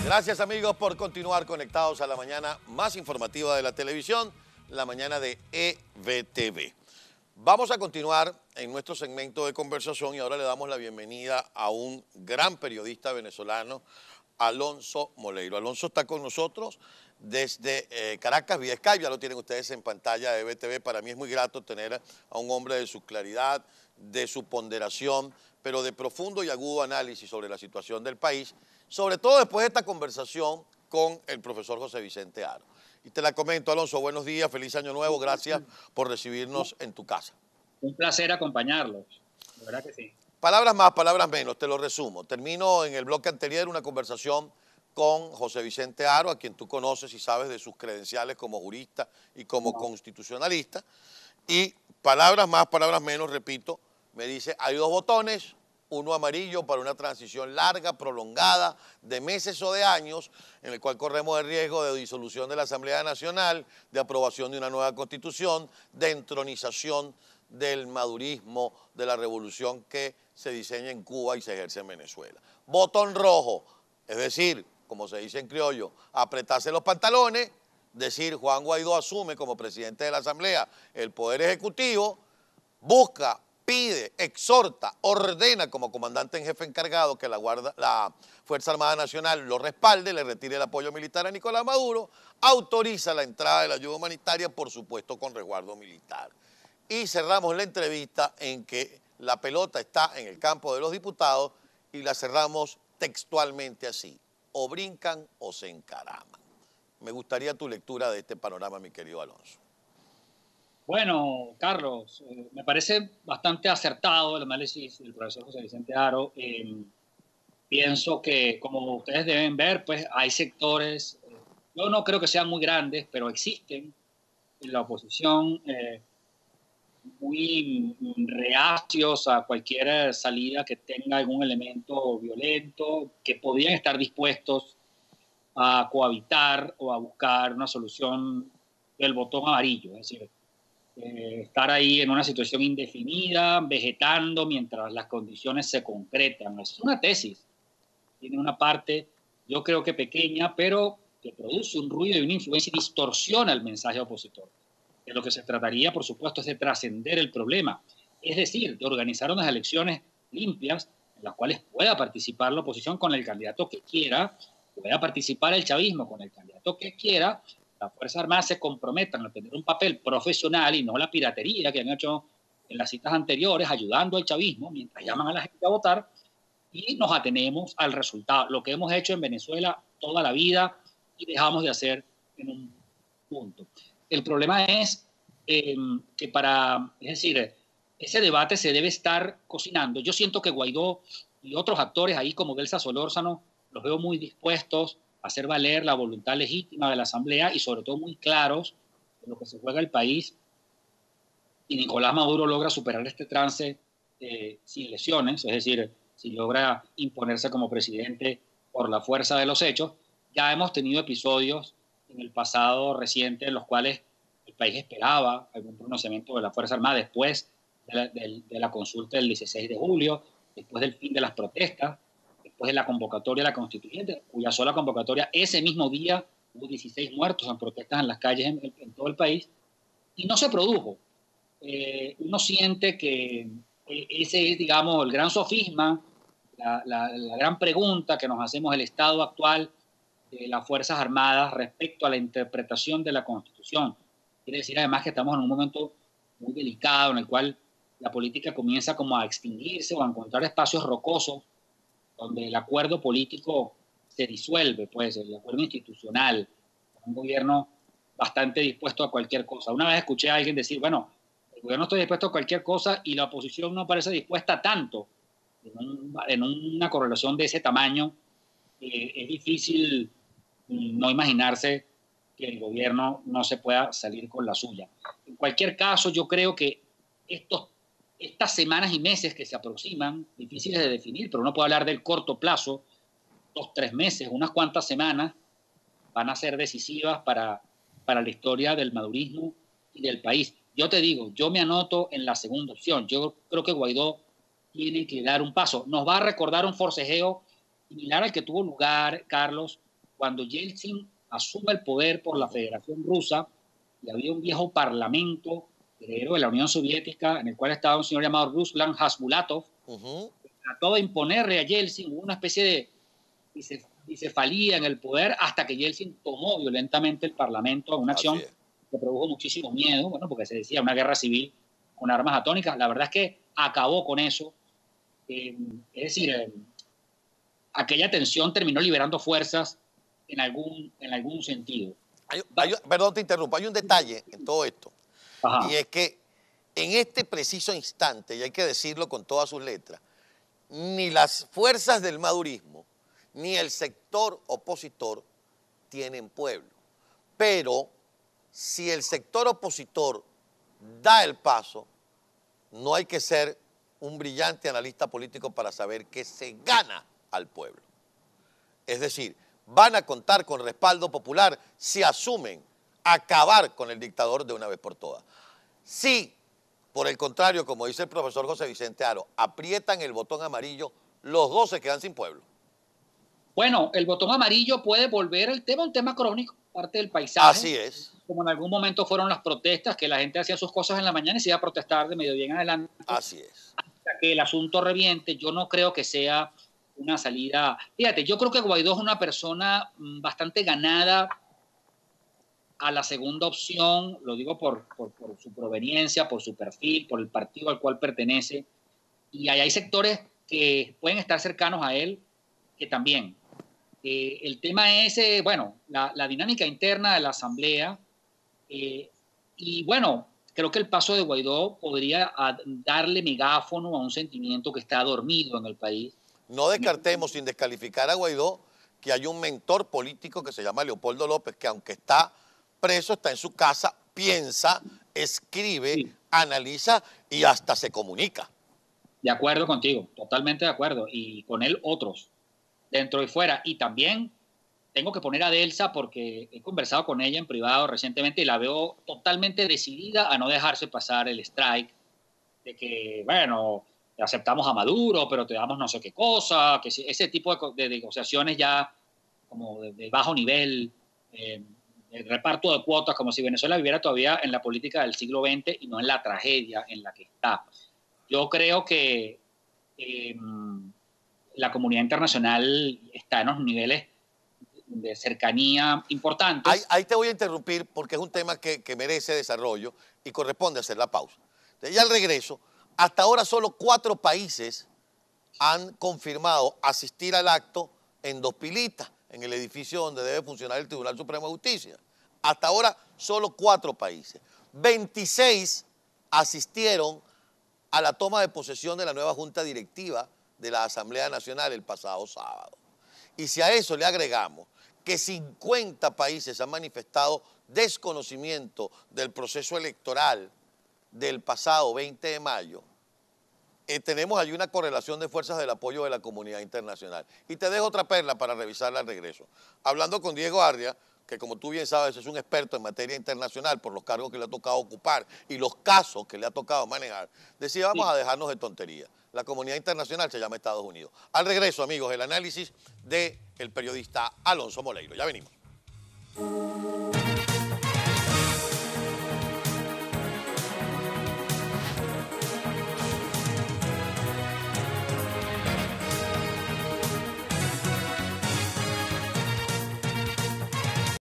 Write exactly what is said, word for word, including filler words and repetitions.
Gracias amigos por continuar conectados a la mañana más informativa de la televisión, la mañana de E V T V. Vamos a continuar en nuestro segmento de conversación y ahora le damos la bienvenida a un gran periodista venezolano, Alonso Moleiro. Alonso está con nosotros desde eh, Caracas vía Skype, ya lo tienen ustedes en pantalla de E V T V. Para mí es muy grato tener a un hombre de su claridad, de su ponderación, pero de profundo y agudo análisis sobre la situación del país, sobre todo después de esta conversación con el profesor José Vicente Haro. Y te la comento, Alonso, buenos días, feliz año nuevo, gracias por recibirnos en tu casa. Un placer acompañarlos, de verdad que sí. Palabras más, palabras menos, te lo resumo. Termino en el bloque anterior una conversación con José Vicente Haro, a quien tú conoces y sabes de sus credenciales como jurista y como constitucionalista. Y palabras más, palabras menos, repito, me dice, hay dos botones, uno amarillo para una transición larga, prolongada, de meses o de años, en el cual corremos el riesgo de disolución de la Asamblea Nacional, de aprobación de una nueva constitución, de entronización del madurismo, de la revolución que se diseña en Cuba y se ejerce en Venezuela. Botón rojo, es decir, como se dice en criollo, apretarse los pantalones, decir Juan Guaidó asume como presidente de la Asamblea el Poder Ejecutivo, busca, pide, exhorta, ordena como comandante en jefe encargado que la, Guardia, la Fuerza Armada Nacional lo respalde, le retire el apoyo militar a Nicolás Maduro, autoriza la entrada de la ayuda humanitaria, por supuesto con resguardo militar. Y cerramos la entrevista en que la pelota está en el campo de los diputados y la cerramos textualmente así, o brincan o se encaraman. Me gustaría tu lectura de este panorama, mi querido Alonso. Bueno, Carlos, eh, me parece bastante acertado el análisis del profesor José Vicente Haro. Eh, pienso que, como ustedes deben ver, pues hay sectores, eh, yo no creo que sean muy grandes, pero existen en la oposición eh, muy reacios a cualquier salida que tenga algún elemento violento, que podrían estar dispuestos a cohabitar o a buscar una solución del botón amarillo, es decir, eh, estar ahí en una situación indefinida, vegetando mientras las condiciones se concretan. Es una tesis, tiene una parte, yo creo que pequeña, pero que produce un ruido y una influencia y distorsiona el mensaje opositor. De lo que se trataría, por supuesto, es de trascender el problema, es decir, de organizar unas elecciones limpias en las cuales pueda participar la oposición con el candidato que quiera, pueda participar el chavismo con el candidato que quiera, las Fuerzas Armadas se comprometan a tener un papel profesional y no la piratería que han hecho en las citas anteriores, ayudando al chavismo mientras llaman a la gente a votar, y nos atenemos al resultado, lo que hemos hecho en Venezuela toda la vida y dejamos de hacer en un punto. El problema es eh, que para, es decir, ese debate se debe estar cocinando. Yo siento que Guaidó y otros actores ahí como Delsa Solórzano los veo muy dispuestos a hacer valer la voluntad legítima de la Asamblea y sobre todo muy claros de lo que se juega el país. Y Nicolás Maduro logra superar este trance eh, sin lesiones, es decir, si logra imponerse como presidente por la fuerza de los hechos. Ya hemos tenido episodios en el pasado reciente en los cuales el país esperaba algún pronunciamiento de la Fuerza Armada después de la, de, de la consulta del dieciséis de julio, después del fin de las protestas, después de la convocatoria de la constituyente, cuya sola convocatoria ese mismo día hubo dieciséis muertos en protestas en las calles en, en todo el país, y no se produjo. Eh, uno siente que ese es, digamos, el gran sofisma, la, la, la gran pregunta que nos hacemos el Estado actual de las Fuerzas Armadas respecto a la interpretación de la Constitución. Quiere decir además que estamos en un momento muy delicado en el cual la política comienza como a extinguirse o a encontrar espacios rocosos donde el acuerdo político se disuelve, pues el acuerdo institucional, un gobierno bastante dispuesto a cualquier cosa. Una vez escuché a alguien decir, bueno, el gobierno está dispuesto a cualquier cosa y la oposición no parece dispuesta a tanto. En, un, en una correlación de ese tamaño, eh, es difícil no imaginarse que el gobierno no se pueda salir con la suya. En cualquier caso, yo creo que estos, estas semanas y meses que se aproximan, difíciles de definir, pero uno puede hablar del corto plazo, dos, tres meses, unas cuantas semanas, van a ser decisivas para, para la historia del madurismo y del país. Yo te digo, yo me anoto en la segunda opción. Yo creo que Guaidó tiene que dar un paso. Nos va a recordar un forcejeo similar al que tuvo lugar, Carlos, cuando Yeltsin asume el poder por la Federación Rusa, y había un viejo parlamento heredero de la Unión Soviética, en el cual estaba un señor llamado Ruslan Hasbulatov, uh-huh. que trató de imponerle a Yeltsin una especie de bicefalía en el poder, hasta que Yeltsin tomó violentamente el parlamento en una acción que produjo muchísimo miedo, bueno, porque se decía una guerra civil con armas atómicas. La verdad es que acabó con eso. Eh, es decir, eh, aquella tensión terminó liberando fuerzas en algún, en algún sentido. Hay, hay, perdón, te interrumpo. Hay un detalle en todo esto. Ajá. Y es que en este preciso instante, y hay que decirlo con todas sus letras, ni las fuerzas del madurismo ni el sector opositor tienen pueblo. Pero si el sector opositor da el paso, no hay que ser un brillante analista político para saber que se gana al pueblo. Es decir, van a contar con respaldo popular si asumen acabar con el dictador de una vez por todas. Si, por el contrario, como dice el profesor José Vicente Aro, aprietan el botón amarillo, los dos se quedan sin pueblo. Bueno, el botón amarillo puede volver el tema, un tema crónico, parte del paisaje. Así es. Como en algún momento fueron las protestas, que la gente hacía sus cosas en la mañana y se iba a protestar de mediodía en adelante. Así es. Hasta que el asunto reviente. Yo no creo que sea una salida. Fíjate, yo creo que Guaidó es una persona bastante ganada a la segunda opción, lo digo por, por, por su proveniencia, por su perfil, por el partido al cual pertenece. Y hay, hay sectores que pueden estar cercanos a él que también. Eh, el tema es, eh, bueno, la, la dinámica interna de la Asamblea. Eh, y bueno, creo que el paso de Guaidó podría darle megáfono a un sentimiento que está dormido en el país. No descartemos, sin descalificar a Guaidó, que hay un mentor político que se llama Leopoldo López, que aunque está preso, está en su casa, piensa, escribe, sí. analiza y hasta se comunica. De acuerdo contigo, totalmente de acuerdo. Y con él otros, dentro y fuera. Y también tengo que poner a Delsa porque he conversado con ella en privado recientemente y la veo totalmente decidida a no dejarse pasar el strike, de que, bueno, aceptamos a Maduro, pero te damos no sé qué cosa, que ese tipo de, de negociaciones ya como de, de bajo nivel, eh, el reparto de cuotas, como si Venezuela viviera todavía en la política del siglo veinte y no en la tragedia en la que está. Yo creo que eh, la comunidad internacional está en unos niveles de cercanía importantes. Ahí, ahí te voy a interrumpir porque es un tema que, que merece desarrollo y corresponde hacer la pausa. Entonces, ya al regreso, hasta ahora solo cuatro países han confirmado asistir al acto en Dos Pilitas, en el edificio donde debe funcionar el Tribunal Supremo de Justicia. Hasta ahora solo cuatro países. veintiséis asistieron a la toma de posesión de la nueva Junta Directiva de la Asamblea Nacional el pasado sábado. Y si a eso le agregamos que cincuenta países han manifestado desconocimiento del proceso electoral del pasado veinte de mayo, eh, tenemos allí una correlación de fuerzas del apoyo de la comunidad internacional. Y te dejo otra perla para revisarla al regreso. Hablando con Diego Arria, que como tú bien sabes es un experto en materia internacional por los cargos que le ha tocado ocupar y los casos que le ha tocado manejar, decía vamos sí. a dejarnos de tonterías. La comunidad internacional se llama Estados Unidos. Al regreso, amigos, el análisis del periodista Alonso Moleiro. Ya venimos.